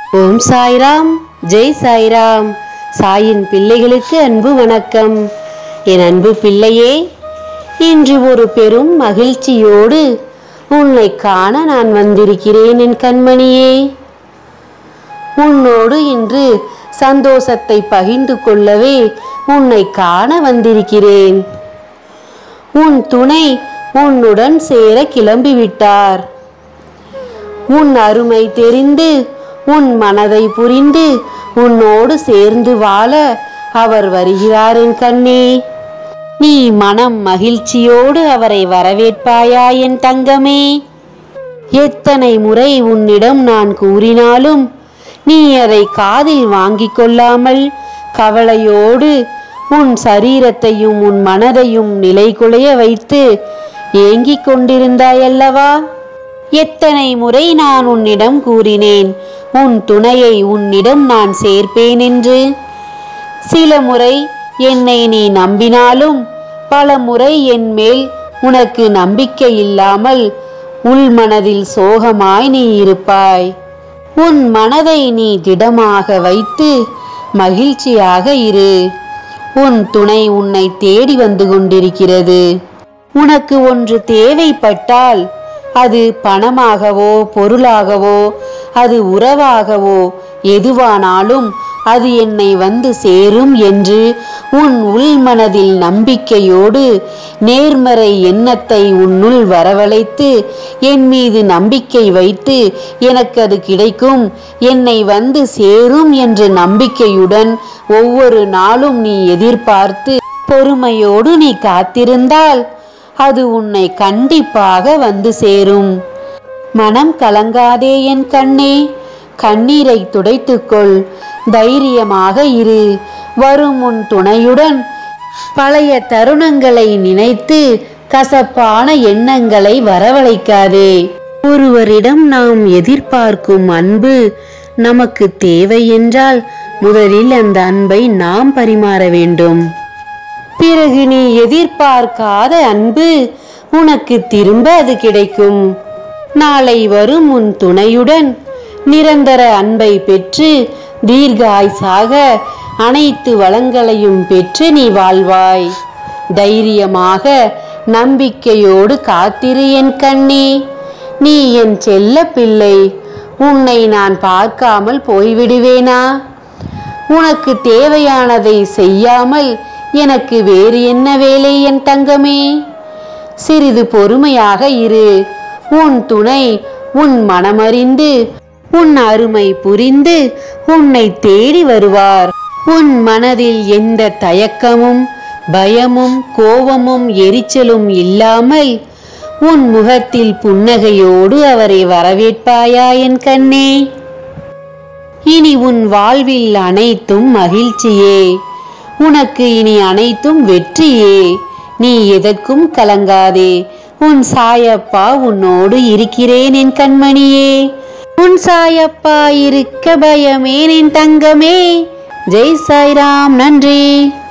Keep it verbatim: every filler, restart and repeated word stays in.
ஓம் சாய்ராம், ஜெய் சாய்ராம். சாயின் பிள்ளைகளுக்கு அன்பு வணக்கம். என் அன்பு பிள்ளையே, இன்று ஒரு பெரும் மகிழ்ச்சியோடு உன்னை காண நான் வந்திருக்கிறேன் என் கண்மணியே. உன்னோடு இன்று சந்தோஷத்தை பகிர்ந்து கொள்ளவே உன்னை காண வந்திருக்கிறேன். உன் துணை உன்னுடன் சேர கிளம்பிவிட்டார். உன் அருமை தெரிந்து, உன் மனதை புரிந்து, உன்னோடு சேர்ந்து வாழ அவர் வருகிறார் என் கண்ணே. நீ மனம் மகிழ்ச்சியோடு அவரை வரவேற்பாயா என் தங்கமே? எத்தனை முறை உன்னிடம் நான் கூறினாலும் நீ அதை காதில் வாங்கிக் கொள்ளாமல் கவலையோடு உன் சரீரத்தையும் உன் மனதையும் நிலைகுலைய வைத்து ஏங்கிக் கொண்டிருந்தாயல்லவா? எத்தனை முறை நான் உன்னிடம் கூறினேன், உன் துணையை உன்னிடம் நான் சேர்ப்பேன் என்று. சில முறை என்னை நீ நம்பினாலும் பல முறை என் மேல் உனக்கு நம்பிக்கை இல்லாமல் உள் மனதில் சோகமாய் நீ இருப்பாய். உன் மனதை நீ திடமாக வைத்து மகிழ்ச்சியாக இரு. உன் துணை உன்னை தேடி வந்து கொண்டிருக்கிறது. உனக்கு ஒன்று தேவைப்பட்டால் அது பணமாகவோ பொருளாகவோ அது உறவாகவோ எதுவானாலும் அது என்னை வந்து சேரும் என்று உன் உள்மனதில் நம்பிக்கையோடு நேர்மறை எண்ணத்தை உன்னுள் வரவழைத்து என் மீது நம்பிக்கை வைத்து எனக்கு அது கிடைக்கும், என்னை வந்து சேரும் என்ற நம்பிக்கையுடன் ஒவ்வொரு நாளும் நீ எதிர்பார்த்து பொறுமையோடு நீ காத்திருந்தால் அது உன்னை கண்டிப்பாக வந்து சேரும். மனம் கலங்காதே என் கண்ணே, கண்ணீரை துடைத்துக்கொள், தைரியமாக இரு. வரும் உன் துணையுடன் பழைய தருணங்களை நினைத்து கசப்பான எண்ணங்களை வரவழைக்காதே. ஒருவரிடம் நாம் எதிர்பார்க்கும் அன்பு நமக்கு தேவை என்றால் முதலில் அந்த அன்பை நாம் பரிமாற வேண்டும். பிறகு நீ எதிர்பார்க்காத அன்பு உனக்கு திரும்ப அது கிடைக்கும். நாளை வரும் உன் துணையுடன் நிரந்தர அன்பை பெற்று தீர்காயுசாக அனைத்து வளங்களையும் பெற்று நீ வாழ்வாய். தைரியமாக நம்பிக்கையோடு காத்திரு என் கண்ணே. நீ என் செல்ல பிள்ளை. உன்னை நான் பார்க்காமல் போய்விடுவேனா? உனக்கு தேவையானதை செய்யாமல் எனக்கு வேறு என்ன வேலை என் தங்கமே? சிறிது பொறுமையாக இரு. உன் துணை உன் மனமறிந்து உன் அருமை புரிந்து உன்னை தேடி வருவார். உன் மனதில் எந்த தயக்கமும் பயமும் கோபமும் எரிச்சலும் இல்லாமல் உன் முகத்தில் புன்னகையோடு அவரை வரவேற்பாயா என் கண்ணே? இனி உன் வாழ்வில் அனைத்தும் மகிழ்ச்சியே. உனக்கு இனி அனைத்தும் வெற்றியே. நீ எதற்கும் கலங்காதே. உன் சாயப்பா உன்னோடு இருக்கிறேன் என் கண்மணியே. உன் சாயப்பா இருக்க பயமே என் தங்கமே. ஜெய் சாய்ராம். நன்றி.